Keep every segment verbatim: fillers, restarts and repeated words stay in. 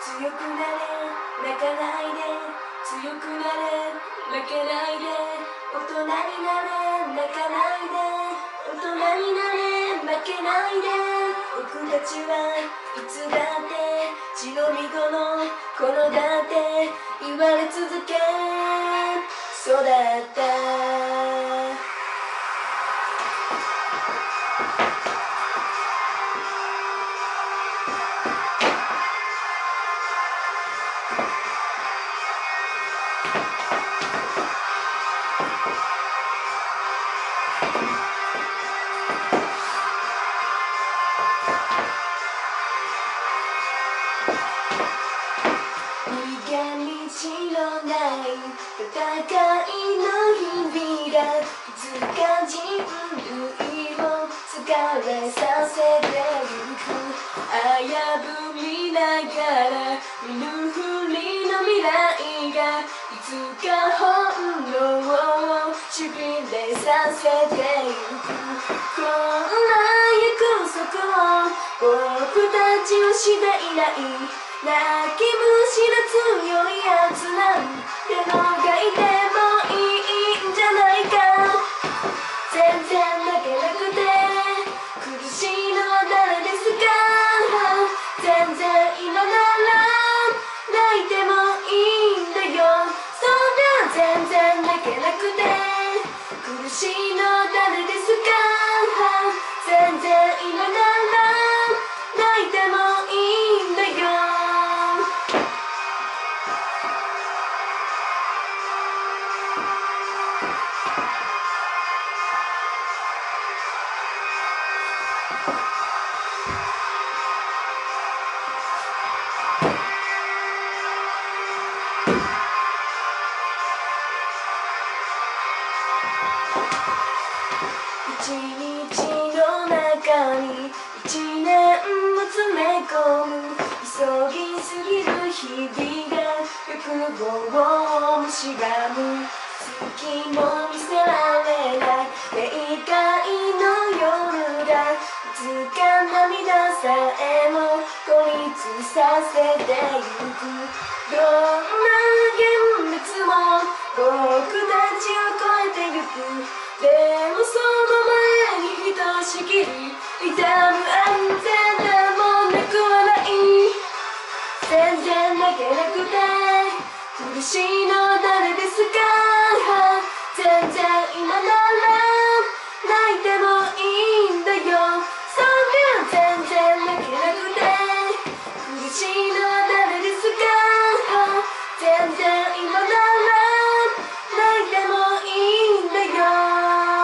強くなれ泣かないで強くなれ負けないで大人になれ泣かないで大人になれ負けないで僕たちはいつだって血のみ子の頃だって言われ続け育った戦いの日々がいつか人類を疲れさせてゆく危ぶみながら見ぬふりの未来がいつか本能をしびれさせてゆくこんな約束を僕たちはしていない泣き虫の強いやつなんてのがいてもいいんじゃないか全然泣けなくて苦しいのは誰ですか全然今なら泣いてもいいんだよそんな全然泣けなくて苦しいのは誰ですか全然今なら泣いてもいいんだよ一日の中に一年も詰め込む急ぎすぎる日々が欲望を蝕む月も見せられない霊界の夜がいつか涙さえも孤立させてゆくどんな現実も僕たちを超えてゆくでもその前にひとしきり痛む安全なもなくはない全然泣けなくて苦しいの誰ですか全然今なら泣いてもいいんだよそんな全然泣けなくて苦しいの誰ですか全然今なら泣いてもいいんだよ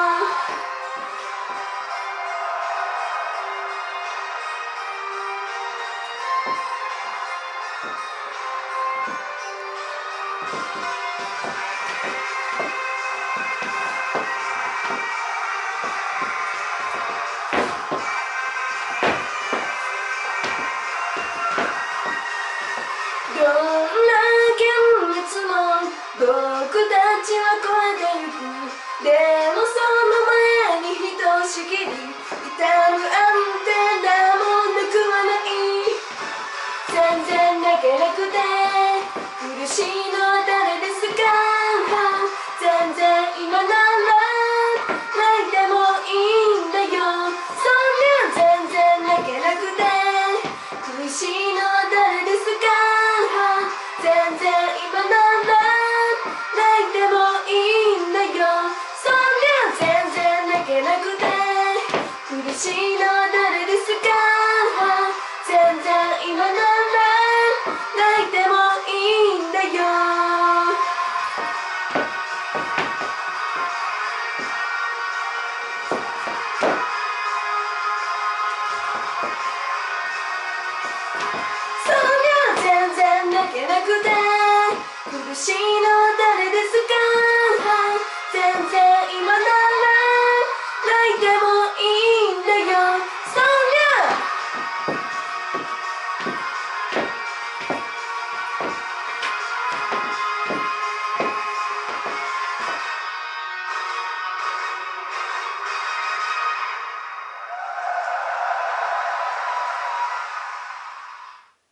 どんな現実も僕たちは超えてゆくでもその前にひとしきり痛む安定だもなくはない全然泣けなくて苦しいのは誰ですか全然今なら泣いてもいいんだよそんな全然泣けなくて苦しいのは誰ですか全然今なら泣いてもいいんだよそんな全然泣けなくて苦しいのは誰ですか全然今なら泣いてもいいんだよそんな全然泣けなくて苦しいのは誰ですか全然今なら